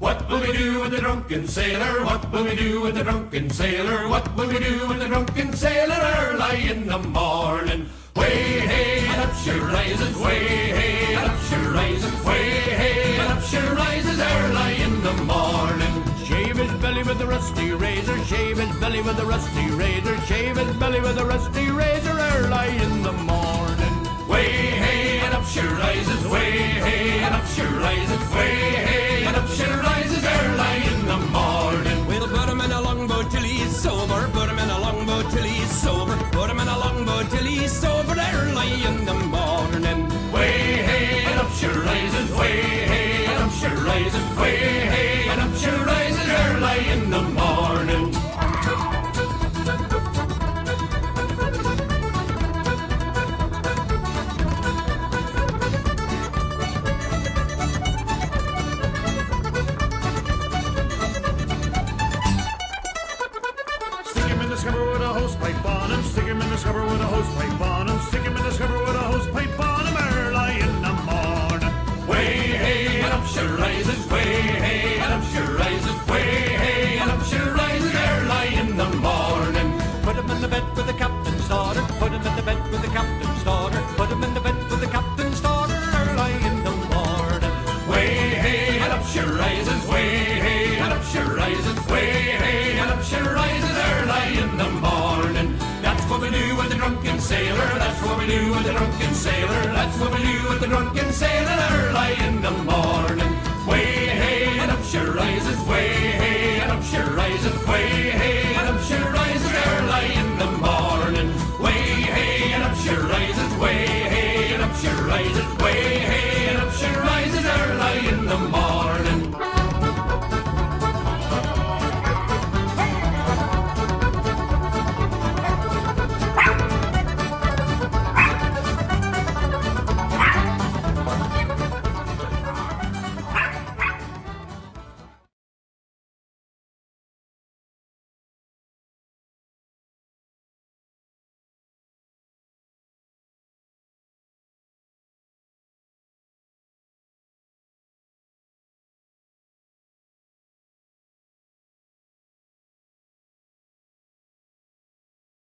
What will we do with the drunken sailor? What will we do with the drunken sailor? What will we do with the drunken sailor early in the morning? Way hey and up she rises, way hey and up she rises, way hey and up she rises early in the morning. Shave his belly with a rusty razor, shave his belly with a rusty razor, shave his belly with a rusty razor early in the morning. Way hey and up she rises, way hey and up she rises, way hey and up she rises early in the morning. We'll put him in a longboat till he's sober, put him in a longboat till he's sober, put him in a longboat till he's sober early in the morning. Way hey and up she rises, way hey and up she rises, way hey and up she rises early in the morning. Stick him in the scupper with a hosepipe on him, stick him in the scupper with a hosepipe on him, stick him in the scupper with a hosepipe on him early in the morning. Way hey and up she rises, way hey and up she rises, way hey and up she rises early in the morning. Put him in the bed with the captain's daughter, put him in the bed with the captain's daughter, put him in the bed with the captain's daughter early in the morning. Way hey and up she rises, way hey and up she rises, way hey and up she rises early in the morning. That's what we do with the drunken sailor, that's what we do with the drunken sailor, that's what we do with the drunken sailor early in the morning. Way hey and up she rises, way hey and up she rises, way hey and up she rises early in the morning. Way hey and up she rises, way hey and up she rises, way hey